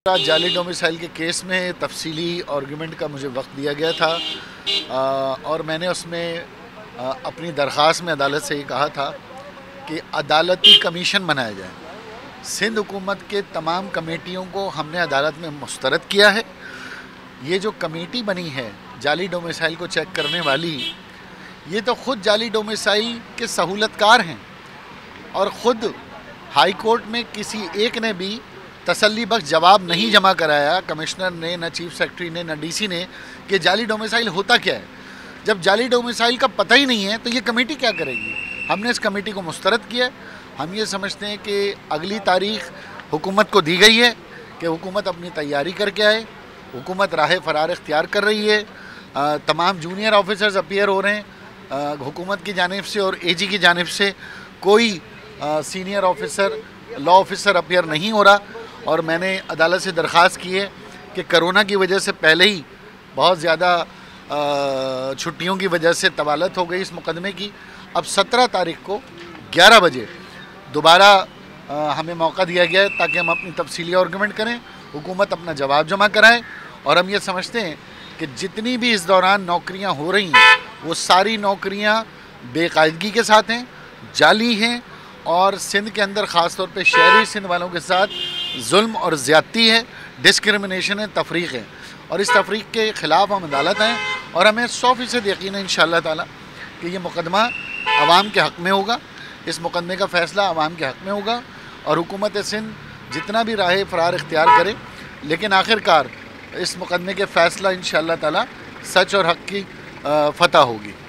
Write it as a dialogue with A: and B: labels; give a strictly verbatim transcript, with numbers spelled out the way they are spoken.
A: جعلی ڈومیسائل کے کیس میں تفصیلی آرگومنٹ کا مجھے وقت دیا گیا تھا اور میں نے اس میں اپنی درخواست میں عدالت سے یہ کہا تھا کہ عدالتی کمیشن بنایا جائے۔ سندھ حکومت کے تمام کمیٹیوں کو ہم نے عدالت میں مسترد کیا ہے۔ یہ جو کمیٹی بنی ہے جعلی ڈومیسائل کو چیک کرنے والی، یہ تو خود جعلی ڈومیسائل کے سہولت کار ہیں اور خود ہائی کورٹ میں کسی ایک نے بھی تسلی بخش جواب نہیں جمع کرایا، کمشنر نے، نہ چیف سیکرٹری نے، نہ ڈی سی نے، کہ جعلی ڈومیسائل ہوتا کیا ہے۔ جب جعلی ڈومیسائل کا پتہ ہی نہیں ہے تو یہ کمیٹی کیا کرے گی؟ ہم نے اس کمیٹی کو مسترد کیا ہے۔ ہم یہ سمجھتے ہیں کہ اگلی تاریخ حکومت کو دی گئی ہے کہ حکومت اپنی تیاری کر کے آئے۔ حکومت راہ فرار اختیار کر رہی ہے، تمام جونیئر آفیسرز اپیئر ہو رہے ہیں حکومت کی جانب سے اور اے جی کی جانب سے، کوئی senior officer, law officer appear نہیں ہو رہا۔ اور میں نے عدالت سے درخواست کی ہے کہ کرونا کی وجہ سے پہلے ہی بہت زیادہ چھٹیوں کی وجہ سے طوالت ہو گئی اس مقدمے کی۔ اب سترہ تاریخ کو گیارہ بجے دوبارہ ہمیں موقع دیا گیا ہے تاکہ ہم اپنی تفصیلی آرگومنٹ کریں، حکومت اپنا جواب جمع کرائے۔ اور ہم یہ سمجھتے ہیں کہ جتنی بھی اس دوران نوکریاں ہو رہی ہیں وہ ساری نوکریاں بے قاعدگی کے ساتھ ہیں، جعلی ہیں، اور سندھ کے اندر خاص طور پہ شہری سندھ والوں کے ساتھ ظلم اور زیادتی ہے، ڈسکرمنیشن ہے، تفریق ہے، اور اس تفریق کے خلاف ہم عدالت ہیں اور ہمیں سو فیصد یقین ہے انشاءاللہ تعالی کہ یہ مقدمہ عوام کے حق میں ہوگا، اس مقدمے کا فیصلہ عوام کے حق میں ہوگا اور حکومت سندھ جتنا بھی راہ فرار اختیار کرے لیکن آخر کار اس مقدمے کے فیصلہ انشاءاللہ تعالی سچ اور حق کی فتح ہوگی۔